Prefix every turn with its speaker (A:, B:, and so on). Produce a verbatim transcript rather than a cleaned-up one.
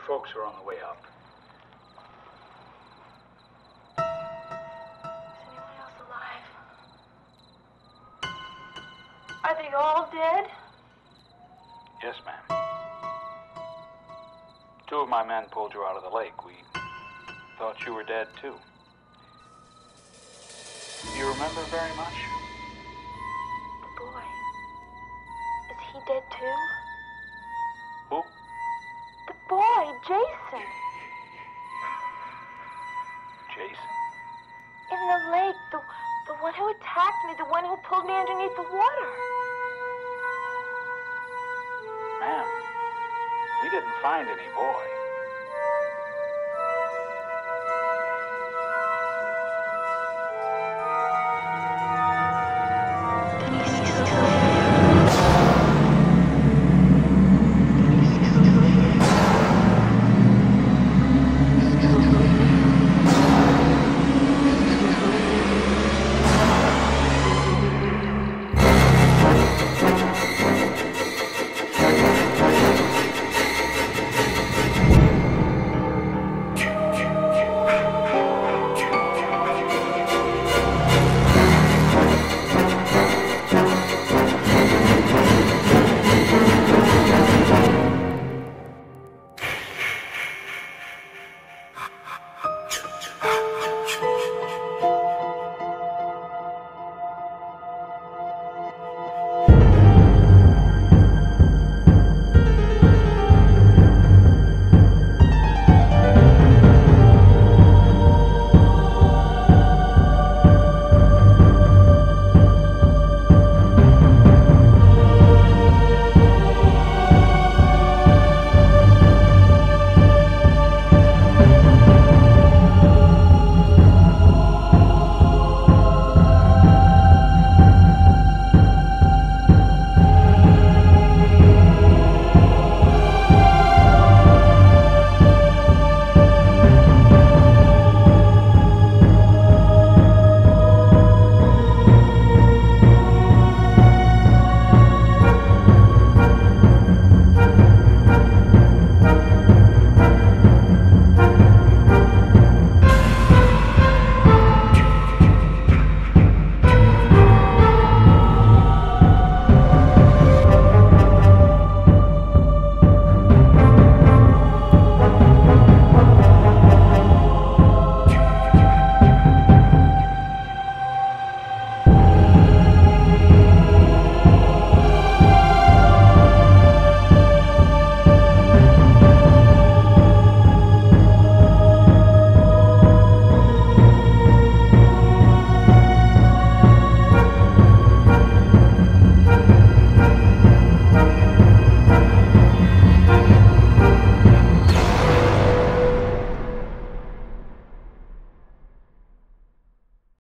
A: folks are on the way up.
B: Is anyone else alive? Are they all dead?
A: Yes, ma'am. Two of my men pulled you out of the lake. We thought you were dead, too. Do you remember very much?
B: The boy. Is he dead, too?
A: Who?
B: The boy, Jason.
A: Jason?
B: In the lake, the, the one who attacked me, the one who pulled me underneath the water.
A: Ma'am, we didn't find any boy.